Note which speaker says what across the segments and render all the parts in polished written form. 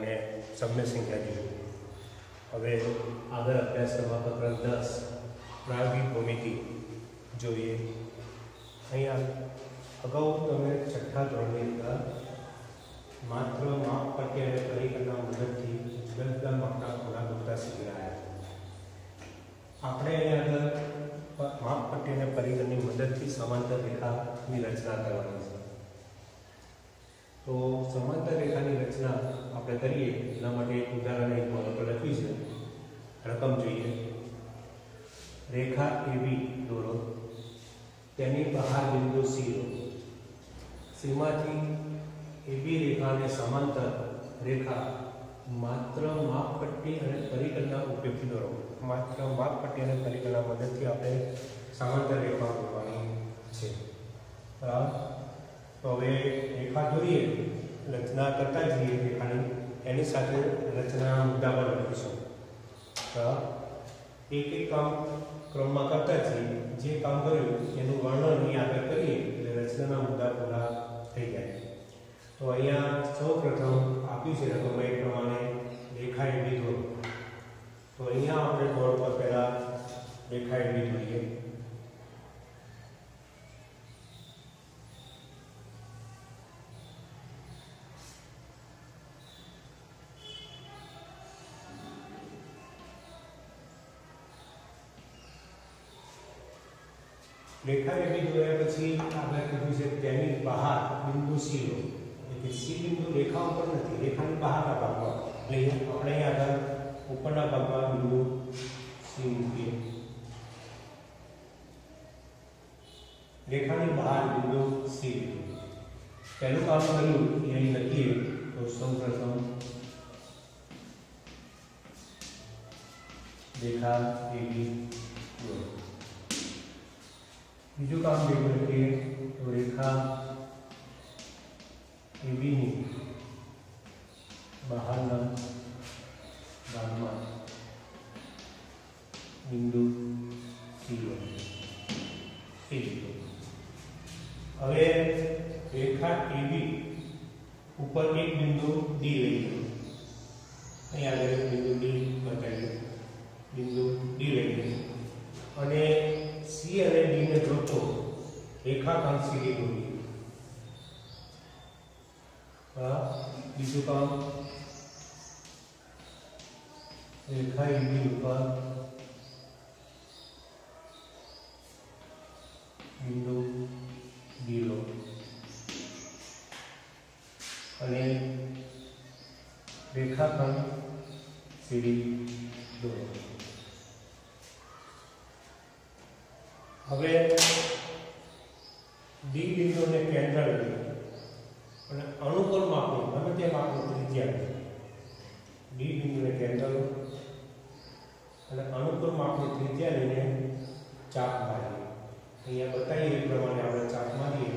Speaker 1: અને સમ્ય સંખ્યા જોઈએ. હવે આગળ અભ્યાસક્રમમાં પ્રકરણ 10 પ્રાયોગિક ભૂમિતિ જોઈએ. અહીંયા અગાઉ તમે છઠ્ઠા ધોરણની અંદર માત્ર માપપટ્ટી અને પરિઘના મદદથી જુદા જુદા માપના ખૂણા દોરતા શીખી રહ્યા છો. આપણે અહીંયા આગળ માપપટ્ટી અને પરિઘની મદદથી સમાંતર રેખાની રચના કરવાની છે. તો સમાંતર રેખાની રચના આપણે કરીએ એના માટે એક ઉદાહરણ એક બોર્ડ પર લખ્યું છે. રકમ જોઈએ. રેખા AB દોરો, તેની બહાર બિંદુ C લો. સીમાથી AB રેખાને સમાંતર રેખા માત્ર માપપટ્ટી અને પરિઘના ઉપયોગથી દોરો. માત્ર માપપટ્ટી અને પરિઘના મદદથી આપણે સમાંતર રેખા દોરવાની છે. બરાબર. તો હવે રેખા દોરીએ, રચના કરતા જઈએ રેખાની, એની સાથે રચનાના મુદ્દા પર લખીશું. એક એક કામ ક્રમમાં કરતા જઈએ, જે કામ કર્યું એનું વર્ણન અહીં આગળ કરીએ એટલે રચનાના મુદ્દા પૂરા થઈ જાય. તો અહીંયા સૌ પ્રથમ આપ્યું છે રકમ એ પ્રમાણે રેખા AB દોરો. તો અહીંયા આપણે બોર્ડ પર પહેલા રેખા AB દોરીએ. રેખા AB દોર્યા પછી આપણે કીધું છે તેની બહાર બિંદુ C લો. એટલે C બિંદુ રેખા ઉપર નથી, રેખાની બહારના ભાગમાં. એટલે આપણે અહીં આગળ ઉપરના ભાગમાં બિંદુ C મૂકીએ. રેખાની બહાર બિંદુ C લીધું. પહેલું કામ કર્યું એ અહીં લખીએ. તો સૌપ્રથમ રેખા AB દોરો. બીજું કામ ભેગું લખીએ તો રેખા AB ની બહારના ભાગમાં બિંદુ C લો. હવે રેખા AB ઉપર એક બિંદુ D લઈએ. અહીં આગળ એક બિંદુ D બતાવીએ. બિંદુ D લઈએ અને C અને D ને જોડતો રેખાખંડ CD દોરીએ. બીજું કામ રેખા AB ઉપર બિંદુ D લો અને રેખાખંડ CD દોરો. હવે D બિંદુને કેન્દ્ર લઈએ અને અનુકૂળ માપનું ગમે તે માપનું ત્રિજ્યા D બિંદુને કેન્દ્ર લો અને અનુકૂળ માપની ત્રિજ્યા લઈને ચાપ મારીએ. અહીંયા બતાવીએ એ પ્રમાણે આપણે ચાપ મારીએ.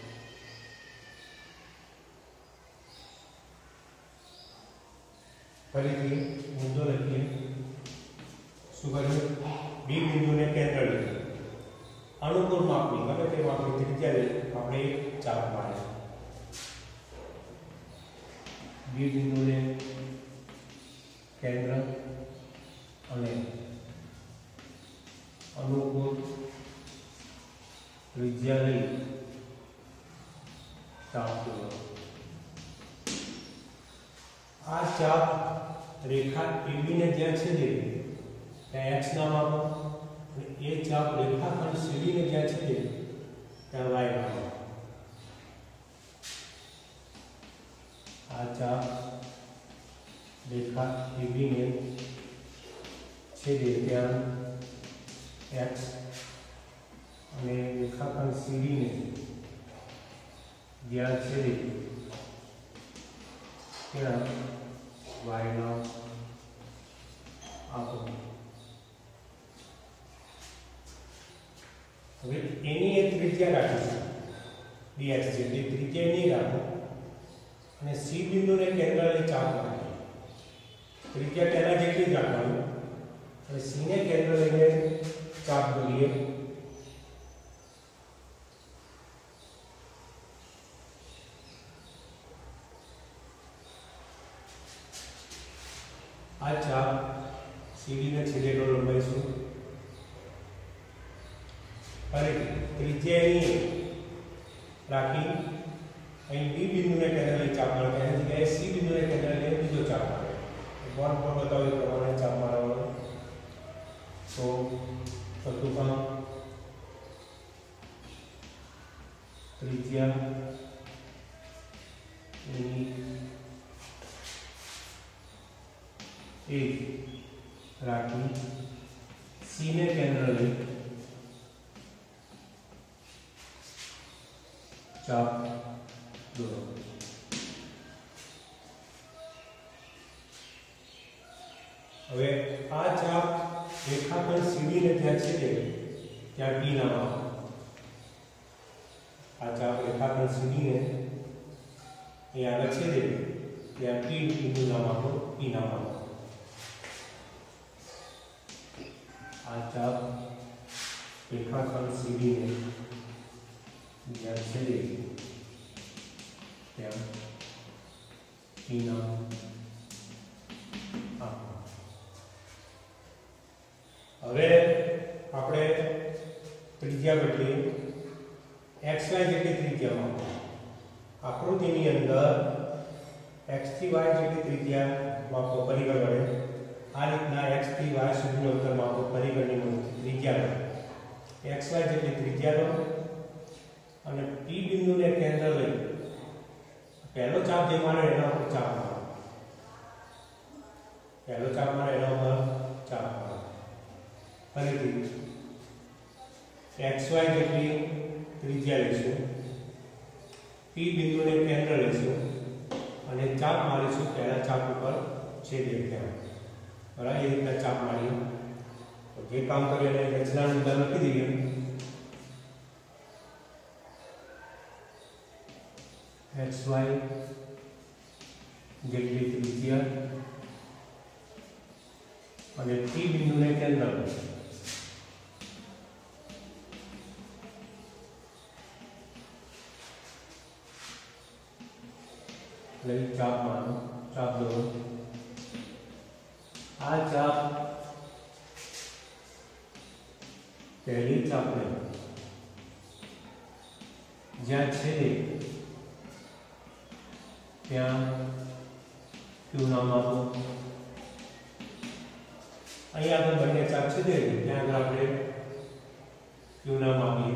Speaker 1: ફરીથી મુદ્દો લખીએ. શું કર્યું? D બિંદુને કેન્દ્ર લઈએ, અનુકૂળ માપની ગમે તે માપની ત્રિજ્યા લઈ આપણે ચાપ મારીએ. B બિંદુને કેન્દ્ર અને અનુકૂળ ત્રિજ્યા લઈ ચાપ દોરો. આ ચાપ રેખા AB ને જ્યાં છેદે ત્યાં x નામ આપો અને એ ચાપ રેખાખંડ CD ને જ્યાં છેદે ત્યાં y નામ આપો. આ ચાપ રેખા AB ને છેદે ત્યાં x અને રેખાખંડ CD ને જ્યાં છેદે ત્યાં y નામ આપો. હવે એની એક ત્રિજ્યા રાખીશું dx જેટલી ત્રિજ્યા નહીં રાખો અને C બિંદુને કેન્દ્રને ચાપ રાખો. ત્રિજ્યા તેના જેટલી જ રાખવાની અને C ને કેન્દ્ર લઈને ચાપ દોરીએ. આ ચાપ સીડી ને છેદે લંબાઈશું ફરીથી ત્રિજ્યાની રાખી અહીં ડી બિંદુને કેન્દ્ર લઈ ચાપ મારો એની જગ્યાએ સી બિંદુને કેન્દ્ર લઈ બીજો ચાપ મારો બોર્ડ પર બતાવ્યું પ્રમાણે ચાપ મારવાનો તો ચતુર્થાંક ત્રિજ્યા एक राखी सी ने केंद्र ले चाप दो હવે આ ચાપ રેખાખંડ સીડી ને ત્યાં છેદે ત્યાં પી નામ આપો આ ચાપ રેખાખંડ સીડી ને અહીંયા આગળ છેદે ત્યાં પી બિંદુ નામ આપો પી નામ આપો આ ચાપ રેખાખંડ સીડી ને જ્યાં છેદે ત્યાં પી નામ આપો હવે આપણે ત્રિજ્યા બદલી xy જેટલી ત્રિજ્યામાં આકૃતિની અંદર x થી y જેટલી ત્રિજ્યા માપો પરિબળ વડે આ રીતના x થી y સુધીનું અંતર માપો પરિબળની મદદથી ત્રિજ્યા લો xy જેટલી ત્રિજ્યા લો અને p બિંદુને કેન્દ્ર લઈ પહેલો ચાપ જે મારે એના ઉપર ચાપ મારો પહેલો ચાપ મારે એના ઉપર ચાપ મારો ફરીથી xy જેટલી ત્રિજ્યા લઈશું p બિંદુને કેન્દ્ર લઈશું અને ચાપ મારીશું પહેલા ચાપ ઉપર છેદે ત્યાં બરાબર એ રીતના ચાપ મારી તો જે કામ કર્યું એને રચનાની અંદર લખી દઈએ xy જેટલી ત્રિજ્યા અને p બિંદુને કેન્દ્ર લઈ ચાપ મારો ચાપ દો આ ચાપ પહેલી ચાપ ને જ્યાં છેદે ત્યાં ક્યુ નામ આપો અહીં આગળ બંને ચાપ છેદે ત્યાં આગળ આપણે ક્યુ નામ આપીએ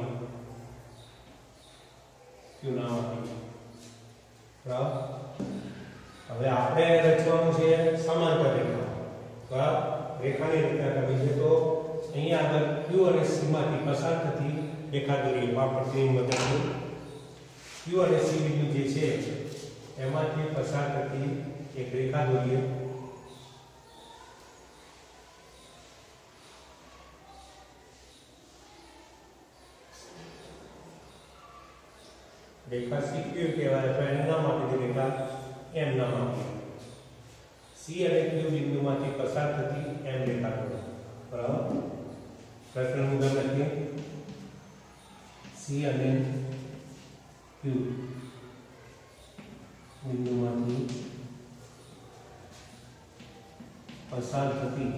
Speaker 1: ક્યુ નામ આપીએ બરાબર હવે આપણે રચવાનું છે સમાંતર રેખા બરાબર રેખાની રચના કરવી છે તો અહીંયા આગળ q અને c માંથી પસાર થતી રેખા દોરીએ વાપરતી મદદથી q અને c બિંદુ જે છે એમાંથી પસાર થતી એક રેખા દોરીએ रेखा CQ કહેવાય તો એનું નામ આપી દે રેખા M નામ આપી C અને Q બિંદુમાંથી પસાર થતી M રેખા દોરો બરાબર પ્રશ્ન મુજબ લખીએ C અને Q બિંદુમાંથી પસાર થતી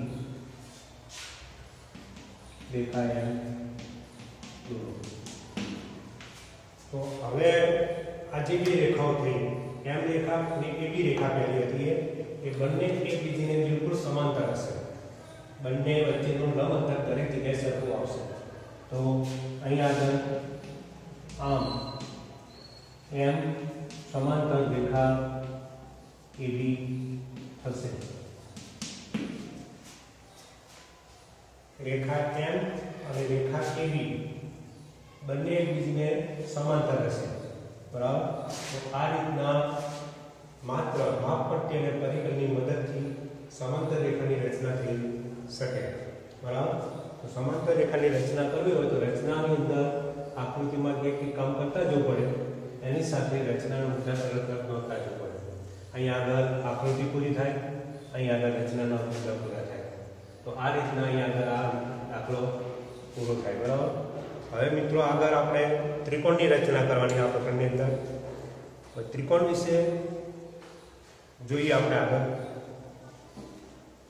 Speaker 1: રેખા M દોરો तो હવે આ જે બે રેખાઓ થઈ એમ રેખા અને એ બી રેખા પહેલી હતી એ બંને એકબીજાને બિલકુલ સમાંતર હશે બંને વચ્ચેનું લંબ અંતર દરેક જગ્યાએ સરખું આવશે તો અહીં આગળ આમ એમ સમાંતર રેખા AB થશે રેખા M અને રેખા AB બંને એકબીજાને સમાંતર હશે બરાબર તો આ રીતના માત્ર માપપટ્ટી અને પરિકરની મદદથી સમાંતર રેખાની રચના થઈ શકે બરાબર તો સમાંતર રેખાની રચના કરવી હોય તો રચનાની અંદર આકૃતિમાં જે કામ કરતા જવું પડે એની સાથે રચનાનું મુદ્દા અલગ નોંધતા જવું પડે અહીં આગળ આકૃતિ પૂરી થાય અહીં આગળ રચનાના મુદ્દા પૂરા થાય તો આ રીતના અહીં આગળ આ દાખલો પૂરો થાય બરાબર હવે મિત્રો આગળ આપણે ત્રિકોણની રચના કરવાની આ પ્રકરણની અંદર ત્રિકોણ વિશે જોઈએ આપણે આગળ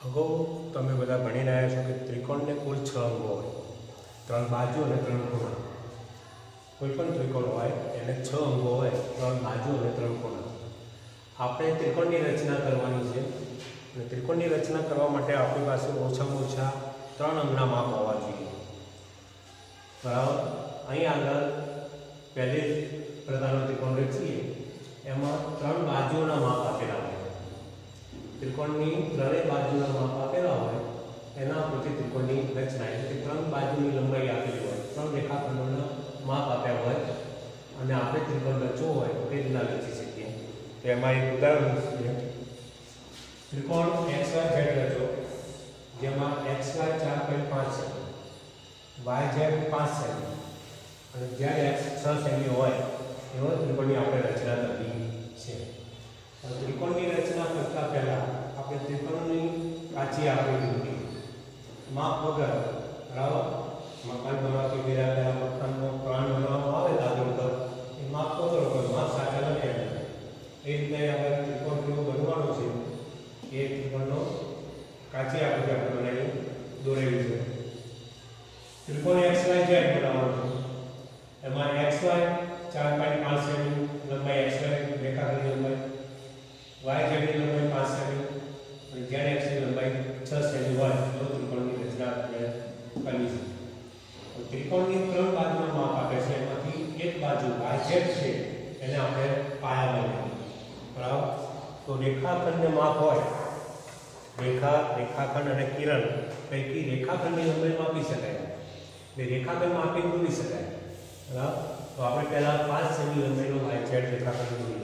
Speaker 1: અગાઉ તમે બધા ભણીને આવ્યા છો કે ત્રિકોણને કુલ 6 અંગો હોય, 3 બાજુ અને 3 ખૂણા. કોઈ પણ ત્રિકોણ હોય એને 6 અંગો હોય, 3 બાજુ અને 3 ખૂણા. આપણે ત્રિકોણની રચના કરવાની છે અને ત્રિકોણની રચના કરવા માટે આપણી પાસે ઓછામાં ઓછા 3 અંગના માપ હોવા જોઈએ. બરાબર. અહીં આગળ પહેલે પ્રકારનો ત્રિકોણ રચીએ એમાં 3 બાજુઓના માપ આપેલા હોય. ત્રિકોણની 3 બાજુના માપ આપેલા હોય એના પરથી ત્રિકોણની રચના, એટલે કે 3 બાજુની લંબાઈ આપેલી હોય, 3 રેખાખંડોના માપ આપ્યા હોય અને આપણે ત્રિકોણ રચવો હોય તો કઈ રીતના રચી શકીએ. તો એમાં એક ઉદાહરણ છે. ત્રિકોણ XYZ રચો જેમાં XY 4.5 સેમી, YZ 5 સેમી અને ZX 6 સેમી હોય એવો ત્રિકોણની આપણે રચના કરવી છે. ત્રિકોણની રચના કરતા પહેલા આપણે ત્રિકોણની કાચી આકૃતિ દોરીએ. માપ વગર, બરાબર. મકાન બનાવતી પહેલા મકાનનો પ્લાન બનાવવામાં આવે દાખલા ઉપર એ માપ વગર માપ સાચા લખે. એ રીતે આપણે ત્રિકોણ કેવો બનવાનો છે એ ત્રિકોણનો કાચી આકૃતિ આપણે બનાવી દોરેલી છે. ત્રિકોણ XYZ બનાવવાનો છે. એમાં XY 4.5 સેમી લંબાઈ, XY રેખાખંડની લંબાઈ, YZ ની લંબાઈ 5 સેમી અને ZX ની લંબાઈ 6 સેમી હોય તો ત્રિકોણની રચના આપણે કરવી છે. તો ત્રિકોણની 3 બાજુના માપ આપે છે, એમાંથી એક બાજુ YZ છે એને આપણે પાયા બનાવીએ. બરાબર. તો રેખાખંડનું માપ હોય, રેખાખંડ અને કિરણ પૈકી રેખાખંડની લંબાઈ માપી શકાય, એટલે રેખાખંડ માપીને દોરી શકાય. બરાબર. તો આપણે પહેલા 5 સેમી લંબાઈનો YZ રેખાખંડ દોરીએ.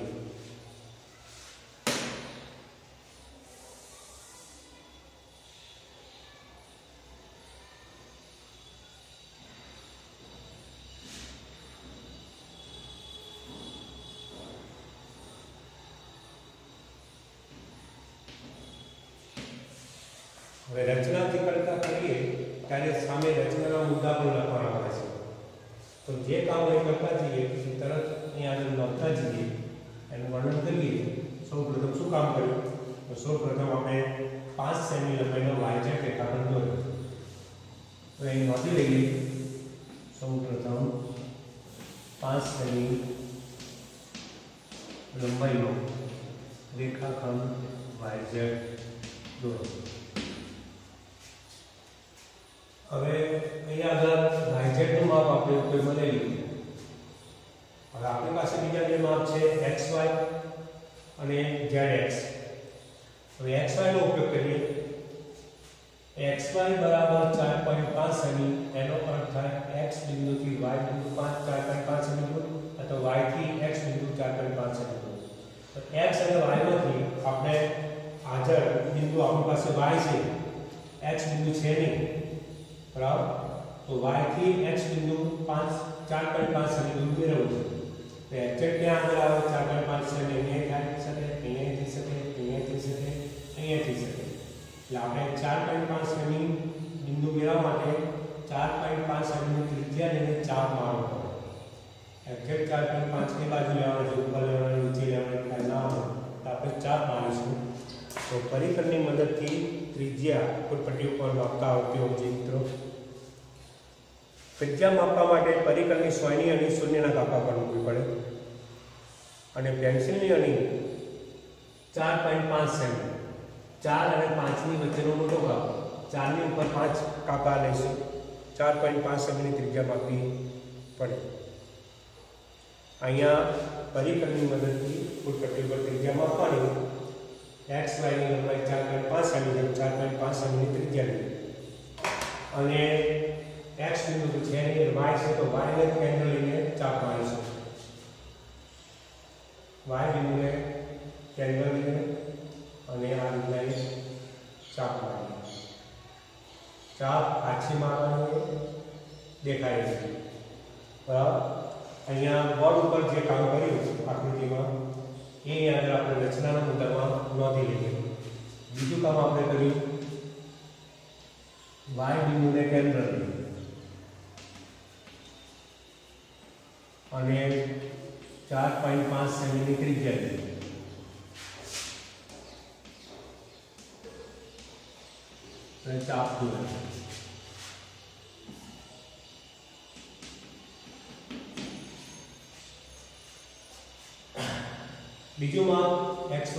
Speaker 1: હવે રચનાથી કરતા કરીએ ત્યારે સામે રચનાના મુદ્દા પણ લખવાના આવે છે. તો જે કામ અહીં કરતા જઈએ પછી તરત અહીં આગળ લખતા જઈએ, એનું વર્ણન કરીએ. સૌપ્રથમ શું કામ કર્યું? તો સૌપ્રથમ આપણે 5 સેમી લંબાઈનો YZ રેખાખંડ દોર્યો. તો અહીં નોંધી લઈએ. સૌપ્રથમ 5 સેમી લંબાઈનો રેખાખંડ YZ દોરો. હવે અહીંયા આગળ YZ નું માપ આપણે ઉપયોગમાં લઈ લીધું. હવે આપણી પાસે બીજા બે માપ છે XY અને ZX. હવે XY નો ઉપયોગ કરીએ. XY બરાબર 4.5 સેમી, એનો અર્થ થાય X બિંદુથી Y બિંદુ 4.5 સેમી દૂર અથવા Y થી X બિંદુ 4.5 સેમી દૂર. તો X અને Y માંથી આપણે હાજર બિંદુ આપણી પાસે Y છે, X બિંદુ છે નહીં, બરાબર. તો Y થી X બિંદુ 4.5 સેમી દૂર મેળવવું છે. તો એક્ઝેક્ટ ક્યાં આગળ આવે? 4.5 સેમી અહીંયા થઈ શકે, અહીંયા થઈ શકે, અહીંયા થઈ શકે, અહીંયા થઈ શકે. એટલે આપણે 4.5 સેમી બિંદુ મેળવવા માટે 4.5 સેમીની ત્રિજ્યા લઈને ચાપ મારવો પડે. એક્ઝેક્ટ 4.5 ની બાજુ લેવાનું છે, ઉપર લેવાનું, નીચે લેવાનું, કાંઈ ના હોય તો આપણે ચાપ મારીશું. તો પરિકરની મદદથી ત્રિજ્યા કોઈ પટ્ટી ઉપર માપતા આવતી હોય છે મિત્રો. ત્રિજ્યા માપવા માટે પરિકરની 100 ની અને 0 ના કાપા પર મૂકવી પડે અને પેન્સિલની અણી 4.5 સેમી, 4 અને 5 ની વચ્ચેનો મોટો કાપો, 4 ની ઉપર 5 કાપા લઈશું. 4.5 સેમીની ત્રિજ્યા માપવી પડે. અહીંયા પરિકરની મદદથી કોઈ પટ્ટી ઉપર ત્રિજ્યા માપવાની. XY ની લંબાઈ 4.5 સેમી છે, 4.5 સેમીની ત્રિજ્યા લીધી અને X બિંદુ તો છે નહીં, Y છે તો Y ને કેન્દ્ર લઈને ચાપ મારીશું. Y બિંદુને કેન્દ્ર લઈને અને આ રીતના ચાપ મારી. ચાપ આછી મારવાની દેખાય છે, બરાબર. અહીંયા બોર્ડ ઉપર જે કામ કર્યું આકૃતિમાં એ આગળ આપણે રચનાના મુદ્દામાં નોંધી લઈએ. બીજું કામ આપણે કર્યું Y બિંદુને કેન્દ્ર લઈએ અને 4.5 સેમીની ત્રિજ્યા લઈએ. અને ચાપ દોર્યા. બીજું માપ XY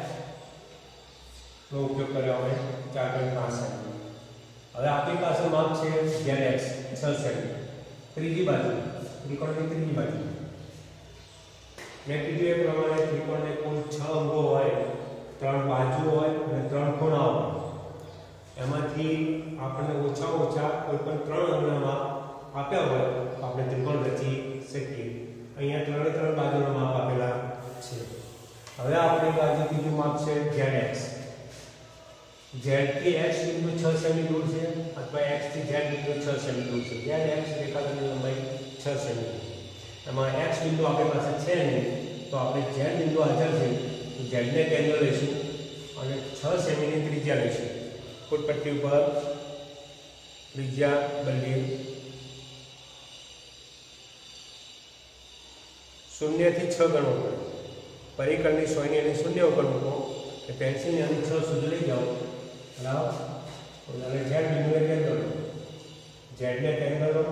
Speaker 1: નો ઉપયોગ કર્યો આપણે 4.5 સેમી. હવે આપણી પાસે માપ છે ZX 6 સેમી. ત્રીજી બાજુ ત્રિકોણની ત્રીજી બાજુ મેં કીધું એ પ્રમાણે ત્રિકોણને કુલ 6 અંગો હોય, 3 બાજુ હોય અને 3 ખૂણા હોય. એમાંથી આપણે ઓછા કોઈ પણ 3 અંગના માપ આપ્યા હોય તો આપણે ત્રિકોણ રચી શકીએ. અહીંયા 3 બાજુના માપ આપેલા છે. હવે આપણી બાજુ ત્રીજું માપ છે ZX. Z થી X બિંદુ 6 સેમી દૂર છે અથવા X થી Z બિંદુ 6 સેમી દૂર છે. ZX રેખાખંડની લંબાઈ 6 સેમી. એમાં X બિંદુ આપણી પાસે છે નહીં તો આપણે Z બિંદુ હાજર છે તો Z ને કેન્દ્ર લઈશું અને 6 સેમીની ત્રિજ્યા લઈશું. ફૂટપટ્ટી ઉપર ત્રિજ્યા બદલી 0 થી 6 ગણો પડે. પરિકરની સોયની અને 0 ઉપર મૂકો કે પેન્સિલની અને 6 સુધી લઈ જાઓ. બરાબર. અને Z બિંદુને કેન્દ્ર લો. Z ને કેન્દ્ર લો,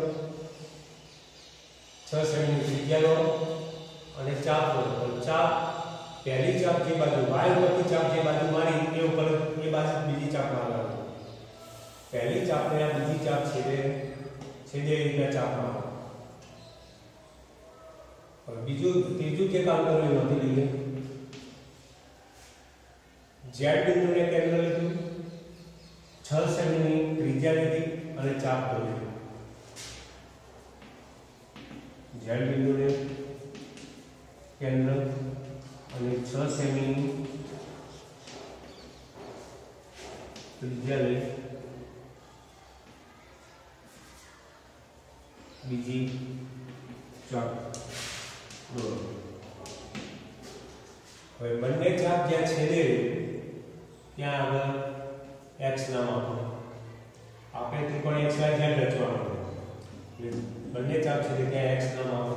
Speaker 1: 6 સેમીની ત્રિજ્યા લો અને ચાપ લો. ચાપ પહેલી ચાપ જે બાજુ y ઉપરથી ચાપ જે બાજુ મારી એ ઉપર એ બાજુ બીજી ચાપ મારવાની. પહેલી ચાપને આ બીજી ચાપ છેદે એવી ચાપ મારો. હવે ત્રીજું જે કામ કરવું એ નોંધી લઈએ. Z બિંદુને કેન્દ્ર લીધું, 6 સેમીની ત્રિજ્યા લીધી અને ચાપ દોરી. Z બિંદુને કેન્દ્ર અને 6 સેમીની ત્રિજ્યા લઈ બીજી ચાપ દોરો. હવે બંને ચાપ જ્યાં છેદે ત્યાં આગળ x નામ આપો. આપણે ત્રિકોણ XY Z રચવાનો છે. બંને ચાપ છેદે ત્યાં x નામ આપો.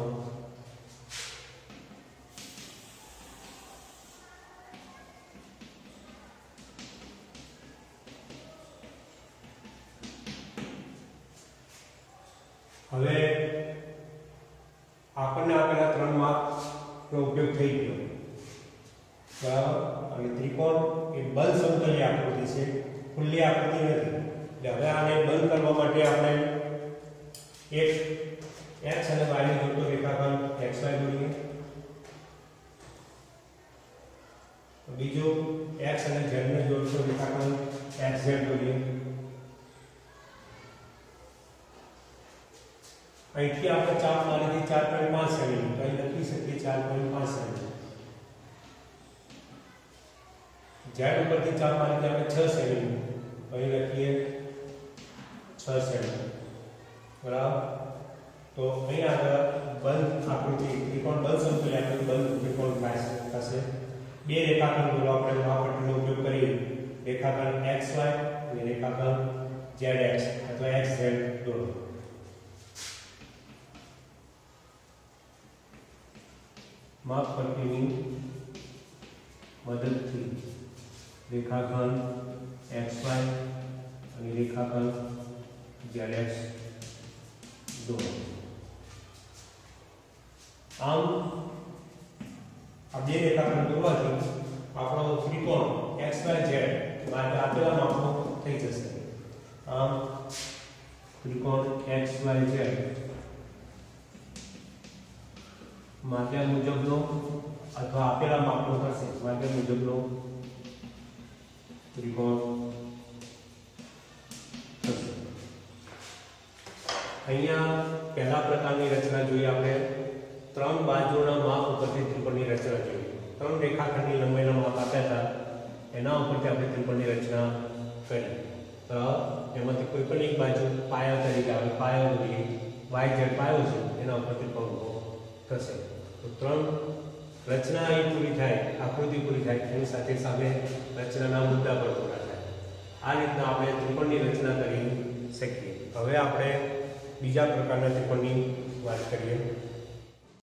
Speaker 1: હવે આપણને આપેલા 3 માપનો ઉપયોગ થઈ ગયો. બરાબર. અને ત્રિકોણ એ બંધ સમતલીય આકૃતિ છે, ખુલ્લી આકૃતિ નથી. એટલે હવે આને બંધ કરવા માટે આપણે એક x અને y ને જોડતો રેખાખંડ XY દોરીએ. બીજું x અને z ને જોડતો રેખાખંડ XZ દોરીએ. અહીંથી આપણે ચાપ મારીથી 4.5 સેમી તો અહીં લખી શકીએ 4.5 સેમી. Z ઉપરથી ચાપ મારીથી આપણે 6 સેમી તો અહીં લખીએ 6 સેમી. બરાબર. તો અહીં આગળ બંધ આકૃતિ ત્રિકોણ બંધ સમતલીય આકૃતિ બંધ ત્રિકોણ થશે. બે રેખાખંડ દોરો આપણે માપપટ્ટીનો ઉપયોગ કરી રેખાખંડ XY અને રેખાખંડ ZX અથવા XZ દોરો. માપપટ્ટીની મદદથી રેખાખંડ XY અને રેખાખંડ ZX દોરો. આમ આ બે રેખાખંડ દોરવાથી આપણો ત્રિકોણ XYZ માટે આપેલા માપનો થઈ જશે. આમ ત્રિકોણ XYZ માગ્યા મુજબનો અથવા આપેલા માપનો થશે. માગ્યા મુજબનો ત્રિકોણ થશે. અહીંયા પહેલા પ્રકારની રચના જોઈએ આપણે 3 બાજુના માપ ઉપરથી ત્રિકોણની રચના જોઈએ. 3 રેખાખંડની લંબાઈના માપ આપ્યા હતા એના ઉપરથી આપણે ત્રિકોણની રચના કરી. એમાંથી કોઈ પણ એક બાજુ પાયા તરીકે આવે. પાયો દોરીએ. YZ પાયો છે એના ઉપર ત્રિકોણ થશે. તો 3 રચના અહીં પૂરી થાય, આકૃતિ પૂરી થાય એની સાથે સામે રચનાના મુદ્દા પર પૂરા થાય. આ રીતના આપણે ત્રિકોણની રચના કરી શકીએ. હવે આપણે બીજા પ્રકારના ત્રિકોણની વાત કરીએ.